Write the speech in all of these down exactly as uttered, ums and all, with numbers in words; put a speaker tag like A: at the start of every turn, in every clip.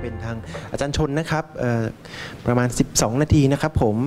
A: เป็นทางอาจารย์ชนนะครับประมาณสิบสองนาทีนะครับผม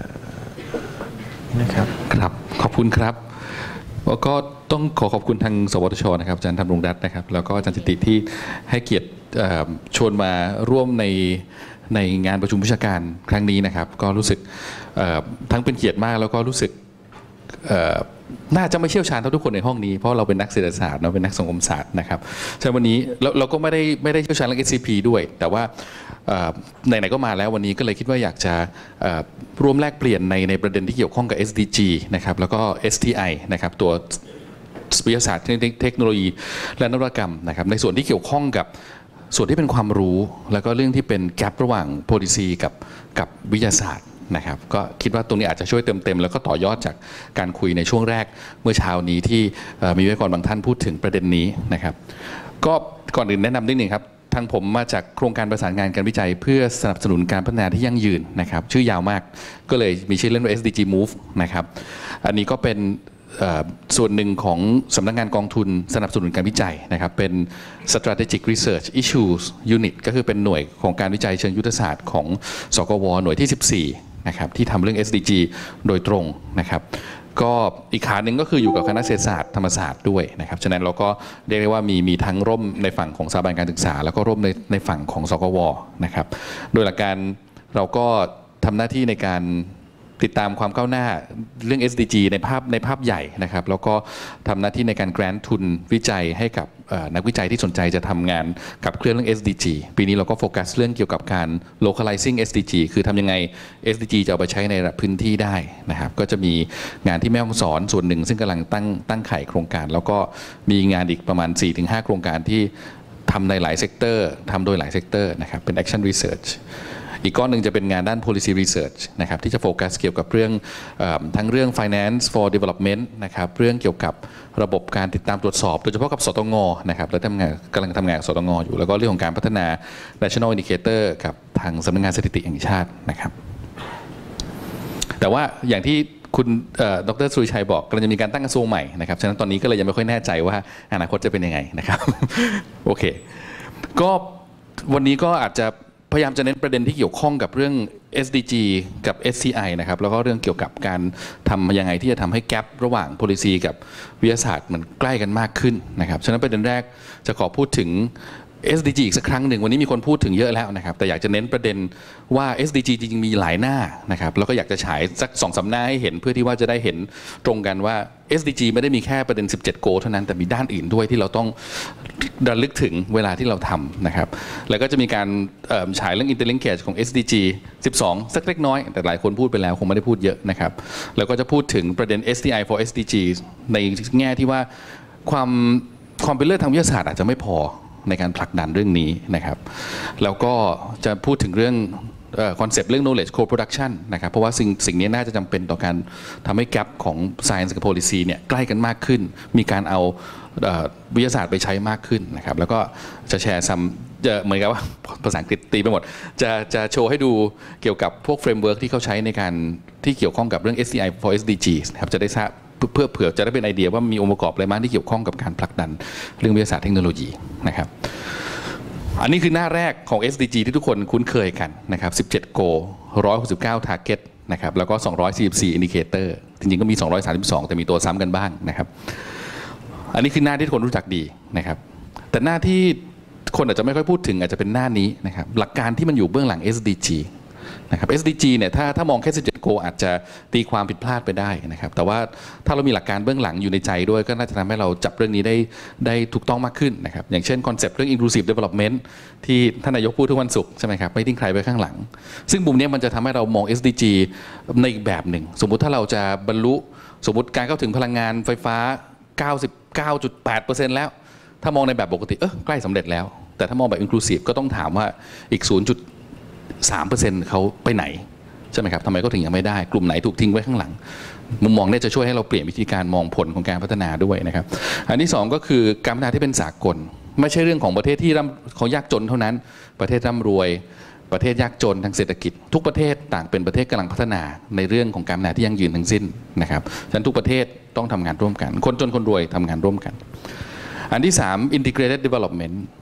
A: นะครับ
B: ครับขอบคุณครับแล้วก็ต้องขอขอบคุณทางสวทชนะครับอาจารย์ธำรงรัตน์นะครับแล้วก็อาจารย์จิติที่ให้เกียรติชวนมาร่วมในในงานประชุมวิชาการครั้งนี้นะครับก็รู้สึกทั้งเป็นเกียรติมากแล้วก็รู้สึกน่าจะไม่เชี่ยวชาญเท่าทุกคนในห้องนี้เพราะเราเป็นนักเศรษฐศาสตร์เราเป็นนักสังคมศาสตร์นะครับฉะนั้นวันนี้เราเราก็ไม่ได้ไม่ได้เชี่ยวชาญเรื่อง เอส ซี พี ด้วยแต่ว่าไหนๆก็มาแล้ววันนี้ก็เลยคิดว่าอยากจะร่วมแลกเปลี่ยนในในประเด็นที่เกี่ยวข้องกับ เอส ดี จี นะครับแล้วก็ เอส ที ไอ นะครับตัววิทยาศาสตร์เทคโนโลยีและนวัตกรรมนะครับในส่วนที่เกี่ยวข้องกับส่วนที่เป็นความรู้แล้วก็เรื่องที่เป็นแกลบระหว่าง policy กับกับวิทยาศาสตร์นะครับก็คิดว่าตรงนี้อาจจะช่วยเติมเต็มแล้วก็ต่อยอดจากการคุยในช่วงแรกเมื่อเช้านี้ที่มีวิทยากรบางท่านพูดถึงประเด็นนี้นะครับก็ก่อนอื่นแนะนำนิดนึงครับทางผมมาจากโครงการประสานงานการวิจัยเพื่อสนับสนุนการพัฒนาที่ยั่งยืนนะครับชื่อยาวมากก็เลยมีชื่อเล่นว่า เอส ดี จี Move นะครับอันนี้ก็เป็นส่วนหนึ่งของสำนักงานกองทุนสนับสนุนการวิจัยนะครับเป็น Strategic Research Issues Unit ก็คือเป็นหน่วยของการวิจัยเชิงยุทธศาสตร์ของสกวหน่วยที่สิบสี่นะครับที่ทำเรื่อง เอส ดี จี โดยตรงนะครับก็อีกขาหนึ่งก็คืออยู่กับคณะเศรษฐศาสตร์ธรรมศาสตร์ด้วยนะครับฉะนั้นเราก็เรียกได้ว่ามีมีทั้งร่มในฝั่งของสถาบันการศึกษาแล้วก็ร่มในในฝั่งของสกวนะครับโดยหลักการเราก็ทำหน้าที่ในการติดตามความก้าวหน้าเรื่อง เอส ดี จี ในภาพในภาพใหญ่นะครับแล้วก็ทำหน้าที่ในการ grant ทุนวิจัยให้กับนักวิจัยที่สนใจจะทำงานกับเครื่องเรื่อง เอส ดี จี ปีนี้เราก็โฟกัสเรื่องเกี่ยวกับการ localizing เอส ดี จี คือทำยังไง เอส ดี จี จะเอาไปใช้ในระดับพื้นที่ได้นะครับก็จะมีงานที่แม่ฮ่องสอนส่วนหนึ่งซึ่งกำลังตั้งตั้งไข่โครงการแล้วก็มีงานอีกประมาณ สี่ถึงห้า โครงการที่ทำในหลายเซกเตอร์ทำโดยหลายเซกเตอร์นะครับเป็น action researchอีกก้อนหนึ่งจะเป็นงานด้าน policy research นะครับที่จะโฟกัสเกี่ยวกับเรื่องทั้งเรื่อง finance for development นะครับเรื่องเกี่ยวกับระบบการติดตามตรวจสอบโดยเฉพาะกับสตงนะครับและทำงานกำลังทำงานกับสตงอยู่แล้วก็เรื่องของการพัฒนา national indicator กับทางสำนักงานสถิติแห่งชาตินะครับแต่ว่าอย่างที่คุณดร.สุริชัยบอกกำลังจะมีการตั้งกระทรวงใหม่นะครับฉะนั้นตอนนี้ก็เลยยังไม่ค่อยแน่ใจว่าอนาคตจะเป็นยังไงนะครับโอเคก็วันนี้ก็อาจจะพยายามจะเน้นประเด็นที่เกี่ยวข้องกับเรื่อง เอส ดี จี กับ เอส ที ไอ นะครับแล้วก็เรื่องเกี่ยวกับการทำยังไงที่จะทำให้แกลบระหว่าง policy กับวิทยาศาสตร์มันใกล้กันมากขึ้นนะครับฉะนั้นประเด็นแรกจะขอพูดถึง เอส ดี จี อีกสักครั้งหนึ่งวันนี้มีคนพูดถึงเยอะแล้วนะครับแต่อยากจะเน้นประเด็นว่า เอส ดี จี จริงๆมีหลายหน้านะครับแล้วก็อยากจะฉายสักสองสามหน้าให้เห็นเพื่อที่ว่าจะได้เห็นตรงกันว่า เอส ดี จี ไม่ได้มีแค่ประเด็นสิบเจ็ดโกเท่านั้นแต่มีด้านอื่นด้วยที่เราต้องระลึกถึงเวลาที่เราทำนะครับแล้วก็จะมีการฉายเรื่อง interlinkage ของ เอส ดี จี สิบสองสักเล็กน้อยแต่หลายคนพูดไปแล้วคงไม่ได้พูดเยอะนะครับแล้วก็จะพูดถึงประเด็น เอส ที ไอ for เอส ดี จี ในแง่ที่ว่าความความเป็นเลิศทางวิทยาศาสตร์อาจจะไม่พอในการผลักดันเรื่องนี้นะครับแล้วก็จะพูดถึงเรื่องคอนเซปต์เรื่อง knowledge co-production นะครับเพราะว่าสิ่งสิ่งนี้น่าจะจำเป็นต่อการทำให้แกลบของ science กับ policy เนี่ยใกล้กันมากขึ้นมีการเอาวิทยาศาสตร์ไปใช้มากขึ้นนะครับแล้วก็จะแชร์ซัมจะเหมือนกับว่าภาษาอังกฤษตีไปหมดจะจะโชว์ให้ดูเกี่ยวกับพวก framework ที่เขาใช้ในการที่เกี่ยวข้องกับเรื่อง เอส ที ไอ for เอส ดี จี นะครับจะได้ทราบเพื่อเผื่อจะได้เป็นไอเดียว่ามีองค์ประกอบอะไรบ้างที่เกี่ยวข้องกับการผลักดันเรื่องวิทยาศาสตร์เทคโนโลยีนะครับอันนี้คือหน้าแรกของ เอส ดี จี ที่ทุกคนคุ้นเคยกันนะครับสิบเจ็ด goal หนึ่งร้อยหกสิบเก้า target นะครับแล้วก็สองร้อยสี่สิบสี่ indicator จริงๆก็มีสองร้อยสามสิบสองแต่มีตัวซ้ำกันบ้างนะครับอันนี้คือหน้าที่ทุกคนรู้จักดีนะครับแต่หน้าที่คนอาจจะไม่ค่อยพูดถึงอาจจะเป็นหน้านี้นะครับหลักการที่มันอยู่เบื้องหลัง เอส ดี จี นะครับ เอส ดี จี เนี่ยถ้าถ้ามองแค่สิบเจ็ด goal อาจจะตีความผิดพลาดไปได้นะครับแต่ว่าถ้าเรามีหลักการเบื้องหลังอยู่ในใจด้วยก็น่าจะทำให้เราจับเรื่องนี้ได้ได้ถูกต้องมากขึ้นนะครับอย่างเช่นคอนเซปต์เรื่อง inclusive development ที่ท่านนายกพูดทุกวันศุกร์ใช่ไหมครับไม่ทิ้งใครไว้ข้างหลังซึ่งมุมนี้มันจะทำให้เรามอง เอส ดี จี ในอีกแบบหนึ่งสมมุติถ้าเราจะบรรลุสมมติการเข้าถึงพลังงานไฟฟ้า เก้าสิบเก้าจุดแปดเปอร์เซ็นต์ แล้วถ้ามองในแบบปกติเออใกล้สำเร็จแล้วแต่ถ้ามองแบบ inclusive ก็ต้องถามว่าอีก ศูนย์จุดสามเปอร์เซ็นต์ เขาไปไหนใช่ไหมครับทำไมก็ถึงยังไม่ได้กลุ่มไหนถูกทิ้งไว้ข้างหลังมุมมองนี้จะช่วยให้เราเปลี่ยนวิธีการมองผลของการพัฒนาด้วยนะครับอันที่สองก็คือการพัฒนาที่เป็นสากลไม่ใช่เรื่องของประเทศที่เขายากจนเท่านั้นประเทศร่ำรวยประเทศยากจนทางเศรษฐกิจทุกประเทศต่างเป็นประเทศกำลังพัฒนาในเรื่องของการพัฒนาที่ยั่งยืนทั้งสิ้นนะครับฉะนั้นทุกประเทศต้องทำงานร่วมกันคนจนคนรวยทำงานร่วมกันอันที่สาม integrated development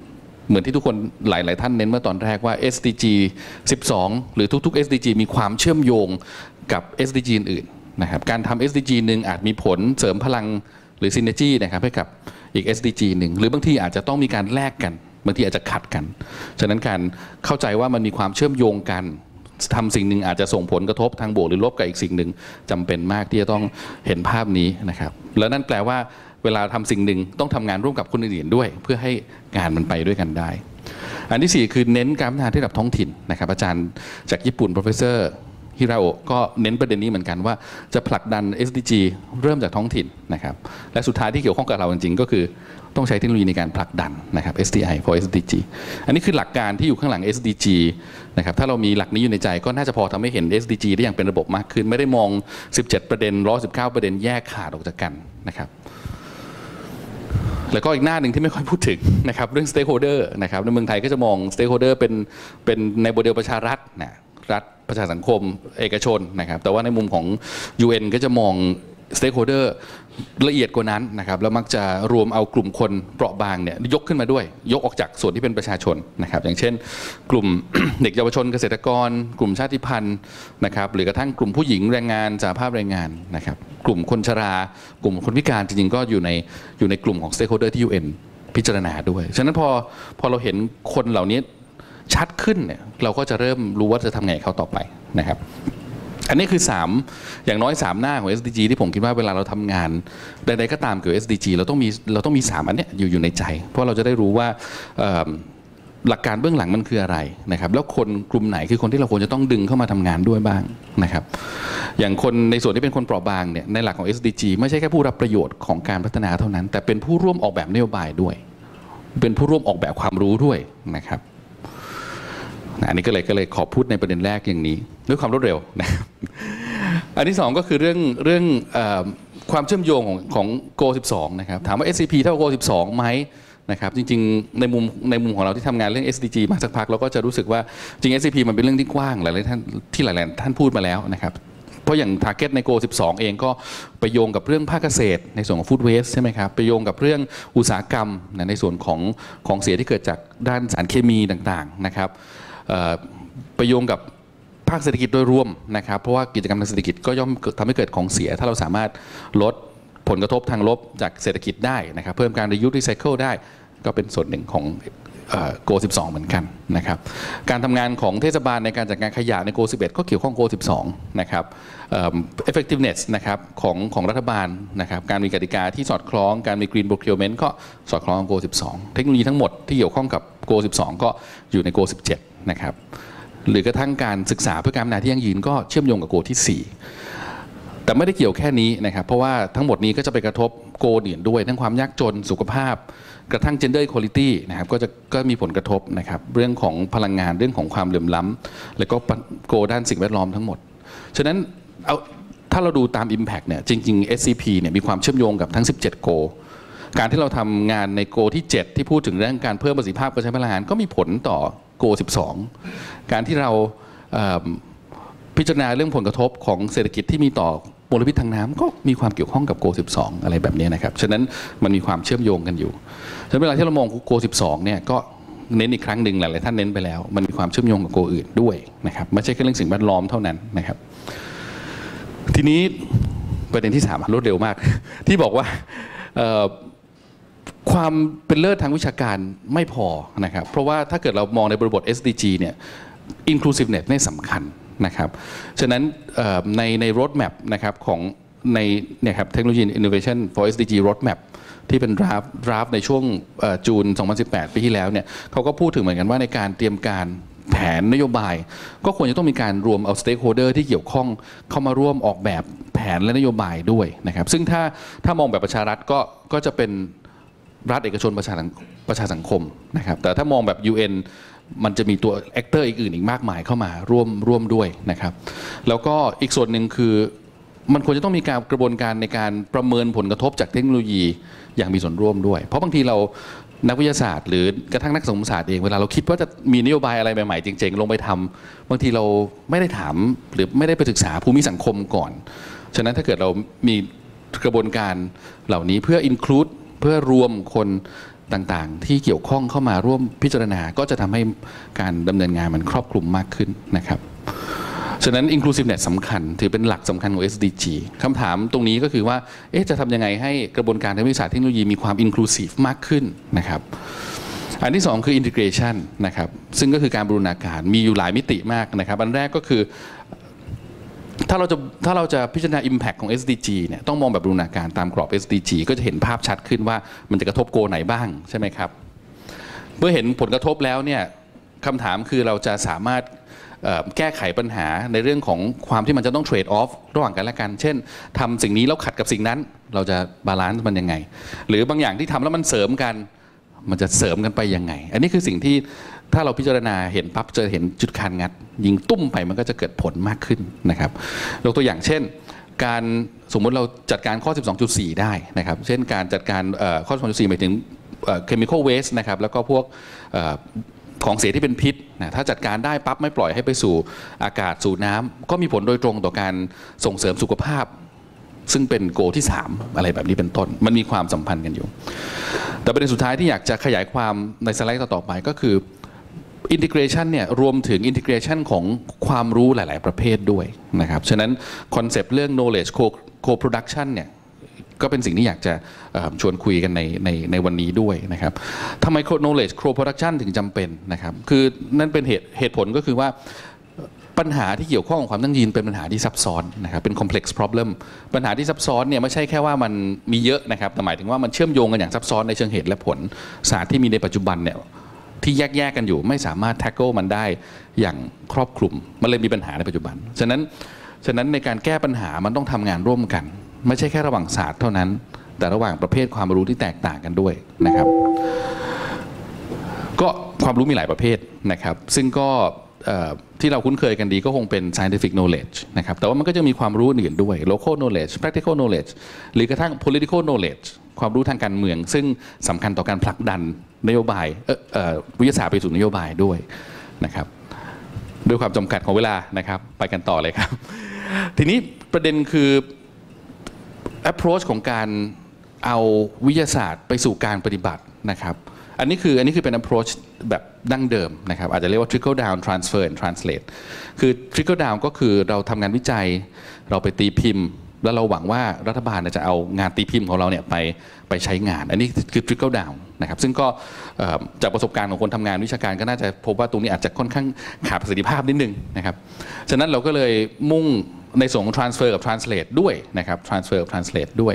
B: เหมือนที่ทุกคนหลายๆท่านเน้นเมื่อตอนแรกว่า เอส ดี จี สิบสอง หรือทุกๆ เอส ดี จี มีความเชื่อมโยงกับ เอส ดี จี อื่นๆนะครับการทำ เอส ดี จี หนึ่งอาจมีผลเสริมพลังหรือ synergy นะครับให้กับอีก เอส ดี จี หนึ่งหรือบางทีอาจจะต้องมีการแลกกันบางทีอาจจะขัดกันฉะนั้นการเข้าใจว่ามันมีความเชื่อมโยงกันทำสิ่งหนึ่งอาจจะส่งผลกระทบทางบวกหรือลบกับอีกสิ่งหนึ่งจำเป็นมากที่จะต้องเห็นภาพนี้นะครับแล้วนั่นแปลว่าเวลาทำสิ่งหนึ่งต้องทำงานร่วมกับคนอื่นๆด้วยเพื่อให้งานมันไปด้วยกันได้อันที่สี่คือเน้นการพัฒนาที่ระดับท้องถิ่นนะครับอาจารย์จากญี่ปุ่น professor ฮิราโอะก็เน้นประเด็นนี้เหมือนกันว่าจะผลักดัน เอส ดี จี เริ่มจากท้องถิ่นนะครับและสุดท้ายที่เกี่ยวข้องกับเราจริงๆก็คือต้องใช้เทคโนโลยีในการผลักดันนะครับ เอส ดี ไอ for เอส ดี จี อันนี้คือหลักการที่อยู่ข้างหลัง เอส ดี จี นะครับถ้าเรามีหลักนี้อยู่ในใจก็น่าจะพอทำให้เห็น เอส ดี จี ได้อย่างเป็นระบบมากขึ้นไม่ได้มองสิบเจ็ดประเด็นหนึ่งร้อยสิบเก้าประเด็นแยกขาดออกจากกันนะครับแล้วก็อีกหน้าหนึ่งที่ไม่ค่อยพูดถึงนะครับเรื่อง stakeholder นะครับในเมืองไทยก็จะมอง stakeholder เป็นเป็นในโมเดลประชารัฐนะรัฐประชาสังคมเอกชนนะครับแต่ว่าในมุมของ ยู เอ็น ก็จะมอง stakeholder ละเอียดกว่านั้นนะครับแล้วมักจะรวมเอากลุ่มคนเปราะบางเนี่ยยกขึ้นมาด้วยยกออกจากส่วนที่เป็นประชาชนนะครับอย่างเช่นกลุ่ม เด็กเยาวชนเกษตรกรกลุ่มชาติพันธุ์นะครับหรือกระทั่งกลุ่มผู้หญิงแรงงานสหภาพแรงงานนะครับกลุ่มคนชรากลุ่มคนพิการจริงๆก็อยู่ในอยู่ในกลุ่มของ stakeholder ที่ ยู เอ็น พิจารณาด้วยฉะนั้นพอพอเราเห็นคนเหล่านี้ชัดขึ้นเนี่ยเราก็จะเริ่มรู้ว่าจะทำไงเขาต่อไปนะครับอันนี้คือสามอย่างน้อยสามหน้าของ เอส ดี จี ที่ผมคิดว่าเวลาเราทำงานใดๆก็ตามเกี่ยวกับ เอส ดี จี เราต้องมีเราต้องมีสามอันเนี้ยอยู่อยู่ในใจเพราะเราจะได้รู้ว่าหลักการเบื้องหลังมันคืออะไรนะครับแล้วคนกลุ่มไหนคือคนที่เราควรจะต้องดึงเข้ามาทำงานด้วยบ้างนะครับอย่างคนในส่วนที่เป็นคนเปราะบางเนี่ยในหลักของ เอส ดี จี ไม่ใช่แค่ผู้รับประโยชน์ของการพัฒนาเท่านั้นแต่เป็นผู้ร่วมออกแบบนโยบายด้วยเป็นผู้ร่วมออกแบบความรู้ด้วยนะครับอันนี้ก็เลยก็เลยขอพูดในประเด็นแรกอย่างนี้ด้วยความรวดเร็วนะครับอันที่สองก็คือเรื่องเรื่องความเชื่อมโยงของของ โก สิบสอง นะครับถามว่า เอส ซี พี เท่า โก สิบสอง ไหมนะครับจริงๆในมุมในมุมของเราที่ทำงานเรื่อง เอส ดี จี มาสักพักเราก็จะรู้สึกว่าจริง เอส ซี พี มันเป็นเรื่องที่กว้างหลายๆท่านที่หลายๆท่านพูดมาแล้วนะครับเพราะอย่าง target ใน โก สิบสอง เองก็ไปโยงกับเรื่องภาคเกษตรในส่วนของ food waste ใช่ไหมครับไปโยงกับเรื่องอุตสาหกรรมในส่วนของของเสียที่เกิดจากด้านสารเคมีต่างๆนะครับไปโยงกับภาคเศรษฐกิจโดยรวมนะครับเพราะว่ากิจกรรมทางเศรษฐกิจก็ย่อมทำให้เกิดของเสียถ้าเราสามารถลดผลกระทบทางลบจากเศรษฐกิจได้นะครับเพิ่มการ reuse recycle ได้ก็เป็นส่วนหนึ่งของ โก สิบสอง เหมือนกันนะครับการทำงานของเทศบาลในการจัดการขยะใน โก สิบเอ็ด ก็เกี่ยวข้อง โก สิบสอง นะครับ effectiveness นะครับของของรัฐบาลนะครับการมีกติกาที่สอดคล้องการมี green procurement ก็สอดคล้องกับ โก สิบสอง เทคโนโลยีทั้งหมดที่เกี่ยวข้องกับ โก สิบสอง ก็อยู่ใน โก สิบเจ็ด นะครับหรือกระทั่งการศึกษาเพื่อการพัฒนาที่ยั่งยืนก็เชื่อมโยงกับโกที่สี่แต่ไม่ได้เกี่ยวแค่นี้นะครับเพราะว่าทั้งหมดนี้ก็จะไปกระทบโกอื่นด้วยทั้งความยากจนสุขภาพกระทั่ง gender equality นะครับก็จะก็มีผลกระทบนะครับเรื่องของพลังงานเรื่องของความเหลื่อมล้ำแล้วก็โกด้านสิ่งแวดล้อมทั้งหมดฉะนั้นเอาถ้าเราดูตาม impact เนี่ยจริงๆ เอส ซี พี เนี่ยมีความเชื่อมโยงกับทั้งสิบเจ็ดโกการที่เราทำงานในโกที่เจ็ดที่พูดถึงเรื่องการเพิ่มประสิทธิภาพการใช้พลังงานก็มีผลต่อโก สิบสอง การที่เราพิจารณาเรื่องผลกระทบของเศรษฐกิจที่มีต่อมลพิษทางน้ำก็มีความเกี่ยวข้องกับ โก สิบสอง อะไรแบบนี้นะครับฉะนั้นมันมีความเชื่อมโยงกันอยู่ฉะนั้นเวลาที่เรามอง โก สิบสอง เนี่ยก็เน้นอีกครั้งหนึ่งหลายๆท่านเน้นไปแล้วมันมีความเชื่อมโยงกับโกอื่นด้วยนะครับไม่ใช่แค่เรื่องสิ่งแวดล้อมเท่านั้นนะครับทีนี้ประเด็นที่สามรวดเร็วมากที่บอกว่าความเป็นเลิศทางวิชาการไม่พอนะครับเพราะว่าถ้าเกิดเรามองในบริบท เอส ดี จี เนี่ย inclusiveness นี่สำคัญนะครับฉะนั้นในใน roadmap นะครับของในเนี่ยครับ Technology Innovation for เอส ดี จี roadmap ที่เป็น draft draft ในช่วงจูนสองพันสิบแปดปีที่แล้วเนี่ยเขาก็พูดถึงเหมือนกันว่าในการเตรียมการแผนนโยบายก็ควรจะต้องมีการรวมเอา stakeholder ที่เกี่ยวข้องเข้ามาร่วมออกแบบแผนและนโยบายด้วยนะครับซึ่งถ้าถ้ามองแบบประชารัฐก็ก็จะเป็นรัฐเอกชนประชาประชาสังคมนะครับแต่ถ้ามองแบบ ยู เอ็น มันจะมีตัวแอคเตอร์อีกอื่นอีกมากมายเข้ามาร่วมร่วมด้วยนะครับแล้วก็อีกส่วนหนึ่งคือมันควรจะต้องมีการกระบวนการในการประเมินผลกระทบจากเทคโนโลยีอย่างมีส่วนร่วมด้วยเพราะบางทีเรานักวิทยาศาสตร์หรือกระทั่งนักสังคมศาสตร์เองเวลาเราคิดว่าจะมีนโยบายอะไรใหม่ๆจริงๆลงไปทำบางทีเราไม่ได้ถามหรือไม่ได้ไปศึกษาภูมิสังคมก่อนฉะนั้นถ้าเกิดเรามีกระบวนการเหล่านี้เพื่อ include เพื่อรวมคนต่างๆที่เกี่ยวข้องเข้ามาร่วมพิจารณาก็จะทำให้การดำเนินงานมันครอบคลุมมากขึ้นนะครับฉะนั้น inclusiveness สำคัญถือเป็นหลักสำคัญของ เอส ดี จี คำถามตรงนี้ก็คือว่าเอ๊ะจะทำยังไงให้กระบวนการทางวิทยาศาสตร์เทคโนโลยีมีความ inclusive มากขึ้นนะครับอันที่สองคือ integration นะครับซึ่งก็คือการบูรณาการมีอยู่หลายมิติมากนะครับอันแรกก็คือถ้าเราจะถ้าเราจะพิจารณา impact ของ เอส ดี จี เนี่ยต้องมองแบบบูรณาการตามกรอบ เอส ดี จี ก็จะเห็นภาพชัดขึ้นว่ามันจะกระทบโกไหนบ้างใช่ไหมครับเมื่อเห็นผลกระทบแล้วเนี่ยคำถามคือเราจะสามารถแก้ไขปัญหาในเรื่องของความที่มันจะต้องเทรดออฟระหว่างกันและกันเช่นทำสิ่งนี้แล้วขัดกับสิ่งนั้นเราจะบาลานซ์มันยังไงหรือบางอย่างที่ทำแล้วมันเสริมกันมันจะเสริมกันไปยังไงอันนี้คือสิ่งที่ถ้าเราพิจารณาเห็นปั๊บจะเห็นจุดคานงัดยิงตุ้มไปมันก็จะเกิดผลมากขึ้นนะครับยกตัวอย่างเช่นการสมมุติเราจัดการข้อ สิบสองจุดสี่ ได้นะครับเช่นการจัดการข้อ สิบสองจุดสี่ หมายถึง chemical waste นะครับแล้วก็พวกของเสียที่เป็นพิษนะถ้าจัดการได้ปั๊บไม่ปล่อยให้ไปสู่อากาศสู่น้ำก็มีผลโดยตรงต่อการส่งเสริมสุขภาพซึ่งเป็นโกที่สามอะไรแบบนี้เป็นต้นมันมีความสัมพันธ์กันอยู่แต่ประเด็นสุดท้ายที่อยากจะขยายความในสไลด์ต่อไปก็คือ integration เนี่ยรวมถึง integration ของความรู้หลายๆประเภทด้วยนะครับฉะนั้นคอนเซปต์เรื่อง knowledge co-production เนี่ยก็เป็นสิ่งที่อยากจะชวนคุยกันในในในวันนี้ด้วยนะครับทำไม knowledge co-production ถึงจำเป็นนะครับคือนั่นเป็นเหตุเหตุผลก็คือว่าปัญหาที่เกี่ยวข้องกับความยั่งยืนเป็นปัญหาที่ซับซ้อนนะครับเป็น complex problem ปัญหาที่ซับซ้อนเนี่ยไม่ใช่แค่ว่ามันมีเยอะนะครับแต่หมายถึงว่ามันเชื่อมโยงกันอย่างซับซ้อนในเชิงเหตุและผลศาสตร์ที่มีในปัจจุบันเนี่ยที่แยกแยกกันอยู่ไม่สามารถ tackle มันได้อย่างครอบคลุมมันเลยมีปัญหาในปัจจุบันฉะนั้นฉะนั้นในการแก้ปัญหามันต้องทำงานร่วมกันไม่ใช่แค่ระหว่างศาสตร์เท่านั้นแต่ระหว่างประเภทความรู้ที่แตกต่างกันด้วยนะครับก็ความรู้มีหลายประเภทนะครับซึ่งก็ที่เราคุ้นเคยกันดีก็คงเป็น scientific knowledge นะครับแต่ว่ามันก็จะมีความรู้อื่นด้วย local knowledge practical knowledge หรือกระทั่ง political knowledge ความรู้ทางการเมืองซึ่งสำคัญต่อการผลักดันนโยบายวิทยาศาสตร์ไปสู่นโยบายด้วยนะครับด้วยความจำกัดของเวลานะครับไปกันต่อเลยครับทีนี้ประเด็นคือ approach ของการเอาวิทยาศาสตร์ไปสู่การปฏิบัตินะครับอันนี้คืออันนี้คือเป็น approach แบบดั้งเดิมนะครับอาจจะเรียกว่า trickle down transfer and translate คือ trickle down ก็คือเราทำงานวิจัยเราไปตีพิมพ์แล้วเราหวังว่ารัฐบาลจะเอางานตีพิมพ์ของเราเนี่ยไปไปใช้งานอันนี้คือ trickle down นะครับซึ่งก็จากประสบการณ์ของคนทำงานวิชาการก็น่าจะพบว่าตรงนี้อาจจะค่อนข้างขาดประสิทธิภาพนิดนึงนะครับฉะนั้นเราก็เลยมุ่งในส่วนของ transfer กับ translate ด้วยนะครับ transfer กับ translate ด้วย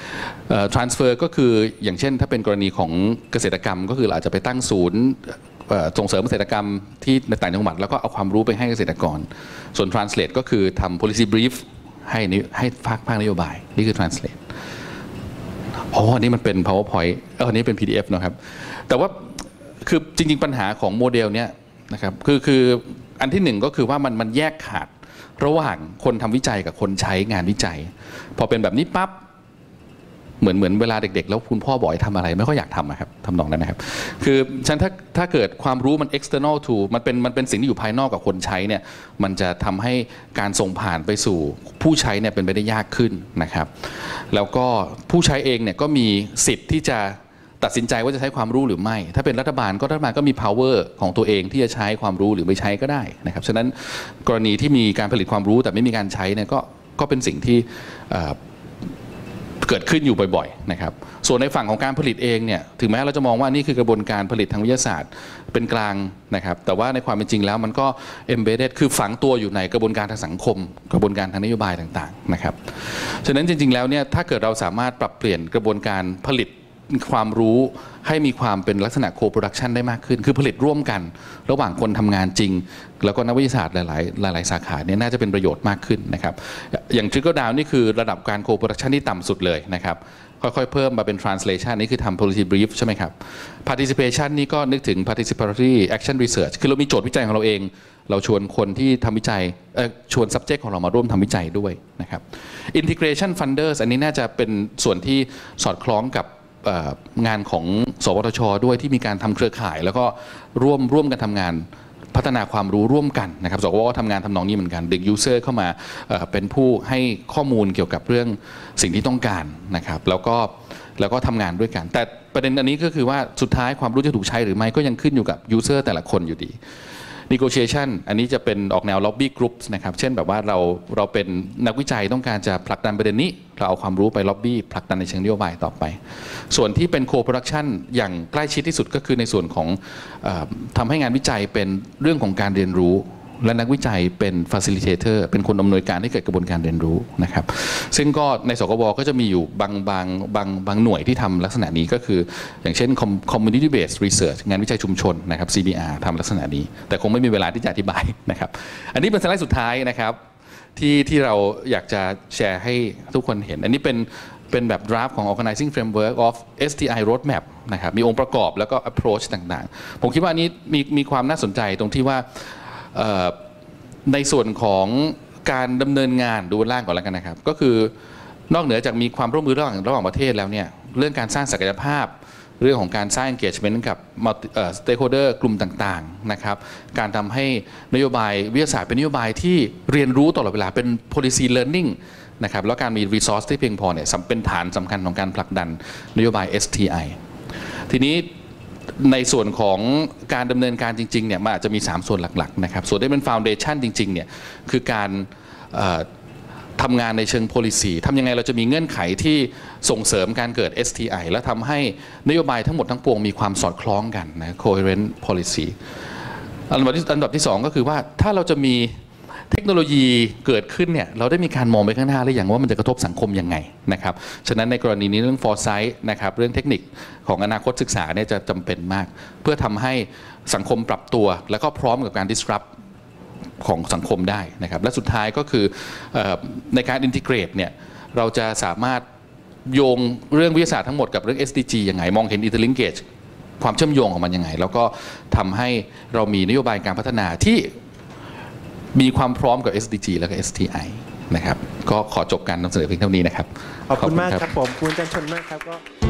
B: transfer ก็คืออย่างเช่นถ้าเป็นกรณีของเกษตรกรรมก็คือเราอาจจะไปตั้งศูนย์ส่งเสริมเกษตรกรรมที่ในต่างจังหวัดแล้วก็เอาความรู้ไปให้เกษตรกรส่วน translate ก็คือทำ policy brief ให้ให้ภาคภาคนโยบายนี่คือ translate อ๋ออันนี้มันเป็น powerpoint เอออันนี้เป็น พี ดี เอฟ นะครับแต่ว่าคือจริงๆปัญหาของโมเดลเนี้ยนะครับคือคืออันที่หนึ่งก็คือว่ามันมันแยกขาดระหว่างคนทำวิจัยกับคนใช้งานวิจัยพอเป็นแบบนี้ปั๊บเหมือนเหมือนเวลาเด็กๆแล้วคุณพ่อบอกให้ทำอะไรไม่ค่อยอยากทำนะครับทำนองนั้นนะครับคือฉันถ้าถ้าเกิดความรู้มัน external to มันเป็นมันเป็นสิ่งที่อยู่ภายนอกกับคนใช้เนี่ยมันจะทำให้การส่งผ่านไปสู่ผู้ใช้เนี่ยเป็นไปได้ยากขึ้นนะครับแล้วก็ผู้ใช้เองเนี่ยก็มีสิทธิ์ที่จะตัดสินใจว่าจะใช้ความรู้หรือไม่ถ้าเป็นรัฐบาลก็รัฐบาลก็มี power ของตัวเองที่จะใช้ความรู้หรือไม่ใช้ก็ได้นะครับฉะนั้นกรณีที่มีการผลิตความรู้แต่ไม่มีการใช้เนี่ยก็ก็เป็นสิ่งที่เกิดขึ้นอยู่บ่อยๆนะครับส่วนในฝั่งของการผลิตเองเนี่ยถึงแม้เราจะมองว่านี่คือกระบวนการผลิตทางวิทยาศาสตร์เป็นกลางนะครับแต่ว่าในความเป็นจริงแล้วมันก็ embedded คือฝังตัวอยู่ในกระบวนการทางสังคมกระบวนการทางนโยบายต่างๆนะครับฉะนั้นจริงๆแล้วเนี่ยถ้าเกิดเราสามารถปรับเปลี่ยนกระบวนการผลิตความรู้ให้มีความเป็นลักษณะ co-production ได้มากขึ้นคือผลิตร่วมกันระหว่างคนทำงานจริงแล้วก็นักวิทยาศาสตร์หลายๆหลายๆสาขาเนี่ยน่าจะเป็นประโยชน์มากขึ้นนะครับอย่าง trickle down นี่คือระดับการ co-production ที่ต่ำสุดเลยนะครับค่อยๆเพิ่มมาเป็น translation นี่คือทำ policy brief ใช่ไหมครับ participation นี่ก็นึกถึง participatory action research คือเรามีโจทย์วิจัยของเราเองเราชวนคนที่ทำวิจัยชวน subject ของเรามาร่วมทำวิจัยด้วยนะครับ integration funders อันนี้น่าจะเป็นส่วนที่สอดคล้องกับงานของสวทช.ด้วยที่มีการทำเครือข่ายแล้วก็ร่วมร่วมกันทำงานพัฒนาความรู้ร่วมกันนะครับสวก็ทำงานทำนองนี้เหมือนกันดึงยูเซอร์เข้ามาเป็นผู้ให้ข้อมูลเกี่ยวกับเรื่องสิ่งที่ต้องการนะครับแล้วก็แล้วก็ทำงานด้วยกันแต่ประเด็นอันนี้ก็คือว่าสุดท้ายความรู้จะถูกใช้หรือไม่ก็ยังขึ้นอยู่กับ user แต่ละคนอยู่ดี negotiation อันนี้จะเป็นออกแนว lobby group นะครับเช่นแบบว่าเราเราเป็นนักวิจัยต้องการจะผลักดันประเด็นนี้เราเอาความรู้ไป lobby ผลักดันในเชิงนโยบายต่อไปส่วนที่เป็น co-production อย่างใกล้ชิดที่สุดก็คือในส่วนของเอ่อทำให้งานวิจัยเป็นเรื่องของการเรียนรู้และนักวิจัยเป็น facilitator เป็นคนอำนวยการให้เกิดกระบวนการเรียนรู้นะครับซึ่งก็ในสกบก็จะมีอยู่บางบางบางบางหน่วยที่ทำลักษณะนี้ก็คืออย่างเช่น community based research งานวิจัยชุมชนนะครับ ซี บี อาร์ ทำลักษณะนี้แต่คงไม่มีเวลาที่จะอธิบายนะครับอันนี้เป็นสไลด์สุดท้ายนะครับที่ที่เราอยากจะแชร์ให้ทุกคนเห็นอันนี้เป็นเป็นแบบ draft ของ organizing framework of เอส ที ไอ roadmap นะครับมีองค์ประกอบแล้วก็ approach ต่างๆผมคิดว่าอันนี้มีมีความน่าสนใจตรงที่ว่าในส่วนของการดำเนินงานดูบนล่างก่อนแล้วกันนะครับก็คือนอกเหนือจากมีความร่วมมือระหว่างระหว่างประเทศแล้วเนี่ยเรื่องการสร้างศักยภาพเรื่องของการสร้าง engagement กับ stakeholder กลุ่มต่างๆนะครับการทำให้นโยบายวิทยาศาสตร์เป็นนโยบายที่เรียนรู้ตลอดเวลาเป็น policy learning นะครับแล้วการมี resource ที่เพียงพอเนี่ยเป็นฐานสำคัญของการผลักดันนโยบาย เอส ที ไอ ทีนี้ในส่วนของการดำเนินการจริงๆเนี่ยมันอาจจะมีสามส่วนหลักๆนะครับส่วนที่เป็น foundation จริงๆเนี่ยคือการทำงานในเชิง policy ทำยังไงเราจะมีเงื่อนไขที่ส่งเสริมการเกิด เอส ที ไอ และทำให้นโยบายทั้งหมดทั้งปวงมีความสอดคล้องกันนะ coherent policy อันดับที่อันดับที่สองก็คือว่าถ้าเราจะมีเทคโนโลยีเกิดขึ้นเนี่ยเราได้มีการมองไปข้างหน้าหรือยังว่ามันจะกระทบสังคมยังไงนะครับฉะนั้นในกรณีนี้เรื่อง foresight นะครับเรื่องเทคนิคของอนาคตศึกษาเนี่ยจะจำเป็นมากเพื่อทำให้สังคมปรับตัวแล้วก็พร้อมกับการ disrupt ของสังคมได้นะครับและสุดท้ายก็คือในการ integrate เนี่ยเราจะสามารถโยงเรื่องวิทยาศาสตร์ทั้งหมดกับเรื่อง เอส ดี จี ยังไงมองเห็น interlinkage ความเชื่อมโยงของมันยังไงแล้วก็ทำให้เรามีนโยบายการพัฒนาที่มีความพร้อมกับ เอส ดี จี แล้วก็ เอส ที ไอ นะครับก็ขอจบการนำเสนอเพียงเท่านี้นะครับ
A: ขอบคุณมากครับผมคุณจันชนมากครับก็